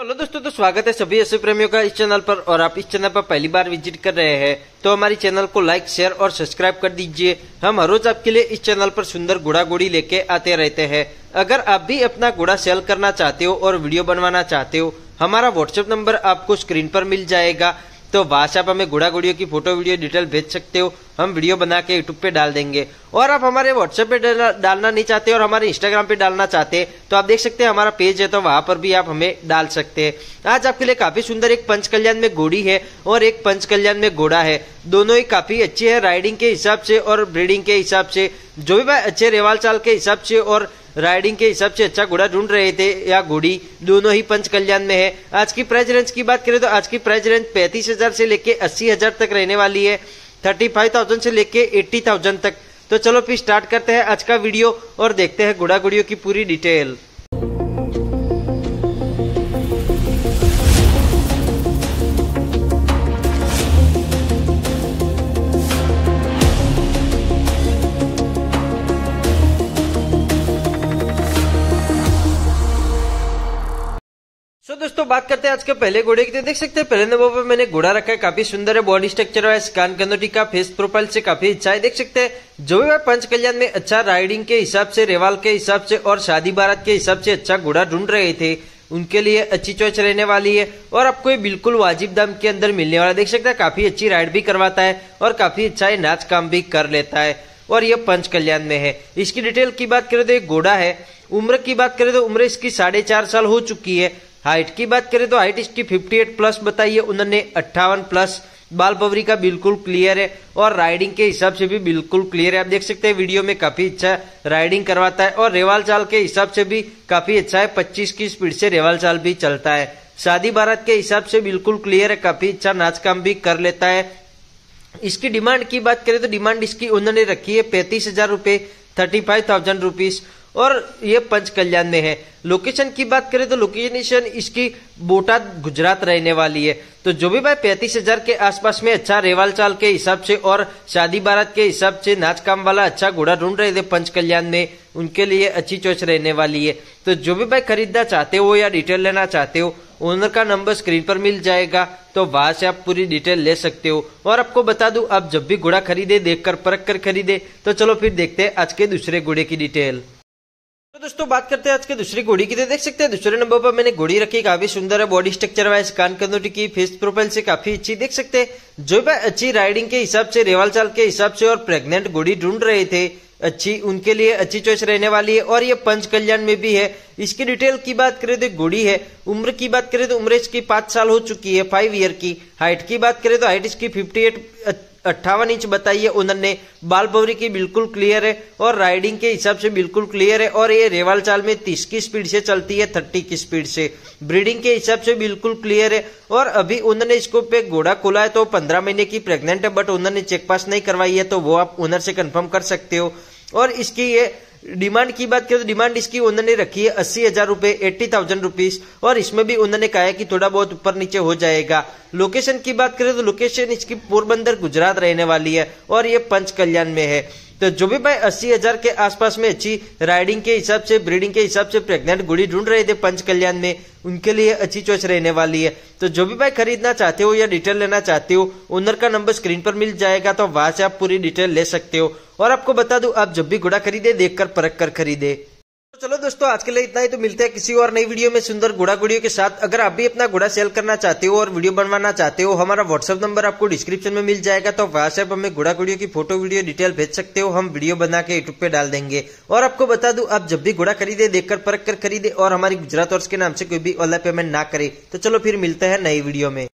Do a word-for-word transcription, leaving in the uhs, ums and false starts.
Hello दोस्तों, तो स्वागत है सभी ऐसे प्रेमियों का इस चैनल पर। और आप इस चैनल पर पहली बार विजिट कर रहे हैं तो हमारी चैनल को लाइक, शेयर और सब्सक्राइब कर दीजिए। हम हर रोज आपके लिए इस चैनल पर सुंदर घोड़ा घोड़ी लेके आते रहते हैं। अगर आप भी अपना घोड़ा सेल करना चाहते हो और वीडियो बनवाना चाहते हो, हमारा व्हाट्सएप नंबर आपको स्क्रीन पर मिल जाएगा। तो वहां से आप हमें घोड़ा घोड़ियों की फोटो वीडियो डिटेल भेज सकते हो। हम वीडियो बना के यूट्यूब पे डाल देंगे। और आप हमारे व्हाट्सएप पे डालना नहीं चाहते और हमारे इंस्टाग्राम पे डालना चाहते हैं तो आप देख सकते हैं हमारा पेज है, तो वहां पर भी आप हमें डाल सकते हैं। आज आपके लिए काफी सुंदर एक पंच कल्याण में घोड़ी है और एक पंच कल्याण में घोड़ा है। दोनों ही काफी अच्छे है राइडिंग के हिसाब से और ब्रीडिंग के हिसाब से। जो भी भाई अच्छे रेवाल चाल के हिसाब से और राइडिंग के हिसाब से अच्छा घोड़ा ढूंढ रहे थे या घोड़ी, दोनों ही पंच कल्याण में है। आज की प्राइस रेंज की बात करें तो आज की प्राइस रेंज पैंतीस हजार से लेके अस्सी हजार तक रहने वाली है। थर्टी फाइव थाउजेंड से लेके एट्टी थाउजेंड तक। तो चलो फिर स्टार्ट करते हैं आज का वीडियो और देखते हैं घोड़ा घोड़ियों की पूरी डिटेल। तो दोस्तों बात करते हैं आज के पहले घोड़े की। तो देख सकते हैं पहले नंबर पर मैंने घोड़ा रखा है, काफी सुंदर है। बॉडी स्ट्रक्चर वाइज, कान कनोटी का फेस प्रोफाइल से काफी अच्छा है। देख सकते हैं जो भी पंच कल्याण में अच्छा राइडिंग के हिसाब से, रेवाल के हिसाब से और शादी बारात के हिसाब से अच्छा घोड़ा ढूंढ रहे थे, उनके लिए अच्छी चॉइस रहने वाली है। और आपको ये बिल्कुल वाजिब दाम के अंदर मिलने वाला। देख सकते हैं काफी अच्छी राइड भी करवाता है और काफी अच्छा ये नाच काम भी कर लेता है। और ये पंच कल्याण में है। इसकी डिटेल की बात करें तो एक घोड़ा है। उम्र की बात करें तो उम्र इसकी साढ़े चार साल हो चुकी है। हाइट की बात करें तो हाइट इसकी अट्ठावन प्लस बताइए, उन्होंने अट्ठावन प्लस। बाल पवरी का बिल्कुल क्लियर है और राइडिंग के हिसाब से भी बिल्कुल क्लियर है। आप देख सकते हैं वीडियो में काफी अच्छा राइडिंग करवाता है और रेवाल चाल के हिसाब से भी काफी अच्छा है। पच्चीस की स्पीड से रेवाल चाल भी चलता है। शादी बारात के हिसाब से बिल्कुल क्लियर है, काफी अच्छा नाच काम भी कर लेता है। इसकी डिमांड की बात करें तो डिमांड इसकी उन्होंने रखी है पैंतीस हजार रुपए, थर्टी फाइव थाउजेंड रुपीज। और ये पंच कल्याण में है। लोकेशन की बात करें तो लोकेशन इसकी बोटाद गुजरात रहने वाली है। तो जो भी भाई पैंतीस हजार के आसपास में अच्छा रेवाल चाल के हिसाब से और शादी बारात के हिसाब से नाच काम वाला अच्छा घोड़ा ढूंढ रहे थे पंच कल्याण में, उनके लिए अच्छी चॉइस रहने वाली है। तो जो भी भाई खरीदना चाहते हो या डिटेल लेना चाहते हो, ओनर का नंबर स्क्रीन पर मिल जाएगा, तो वहां से आप पूरी डिटेल ले सकते हो। और आपको बता दूं, आप जब भी घोड़ा खरीदे देखकर परख कर खरीदे। तो चलो फिर देखते हैं आज के दूसरे घोड़े की डिटेल। तो दोस्तों बात करते हैं आज के दूसरी घोड़ी की। तो देख सकते हैं दूसरे नंबर पर मैंने घोड़ी रखी, काफी सुंदर है। बॉडी स्ट्रक्चर वाइज, कान कनोटी की फेस प्रोफाइल से काफी अच्छी। देख सकते हैं जो भी अच्छी राइडिंग के हिसाब से, रेवाल चाल के हिसाब से और प्रेग्नेंट घोड़ी ढूंढ रहे थे अच्छी, उनके लिए अच्छी चॉइस रहने वाली है। और ये पंच कल्याण में भी है। इसकी डिटेल की बात करें तो घोड़ी है। उम्र की बात करें तो उम्र इसकी पांच साल हो चुकी है, फाइव ईयर की। हाइट की बात करें तो हाइट इसकी फिफ्टी एट अट्ठावन इंच बताइए उन्होंने। बाल पवरी की बिल्कुल क्लियर है और राइडिंग के हिसाब से बिल्कुल क्लियर है। और ये रेवाल चाल में तीस की स्पीड से चलती है, तीस की स्पीड से। ब्रीडिंग के हिसाब से बिल्कुल क्लियर है। और अभी उन्होंने इसको पे घोड़ा खोला है तो पंद्रह महीने की प्रेग्नेंट है, बट उन्होंने चेक पास नहीं करवाई है, तो वो आप ओनर से कंफर्म कर सकते हो। और इसकी ये डिमांड की बात करें तो डिमांड इसकी उन्होंने रखी है अस्सी हजार रुपए, एट्टी थाउजेंड रुपीज। और इसमें भी उन्होंने कहा है कि थोड़ा बहुत ऊपर नीचे हो जाएगा। लोकेशन की बात करें तो लोकेशन इसकी पोरबंदर गुजरात रहने वाली है और ये पंच कल्याण में है। तो जो भी भाई अस्सी हजार के आसपास में अच्छी राइडिंग के हिसाब से, ब्रीडिंग के हिसाब से प्रेग्नेंट घोड़ी ढूंढ रहे थे पंच कल्याण में, उनके लिए अच्छी चॉइस रहने वाली है। तो जो भी भाई खरीदना चाहते हो या डिटेल लेना चाहते हो, ओनर का नंबर स्क्रीन पर मिल जाएगा, तो वहां से आप पूरी डिटेल ले सकते हो। और आपको बता दूं, आप जब भी घोड़ा खरीदे देखकर परख कर खरीदे। तो चलो दोस्तों आज के लिए इतना ही। तो मिलते हैं किसी और नई वीडियो में सुंदर घोड़ा घोड़ियों के साथ। अगर आप भी अपना घोड़ा सेल करना चाहते हो और वीडियो बनवाना चाहते हो, हमारा व्हाट्सएप नंबर आपको डिस्क्रिप्शन में मिल जाएगा, तो वहां से आप हमें घोड़ा घोड़ियों की फोटो वीडियो डिटेल भेज सकते हो। हम वीडियो बना के यूट्यूब पे डाल देंगे। और आपको बता दूं, आप जब भी घोड़ा खरीदे देखकर परख कर खरीदे और हमारी गुजरात हॉर्स के नाम से कोई भी ऑनलाइन पेमेंट ना करे। तो चलो फिर मिलते हैं नई वीडियो में।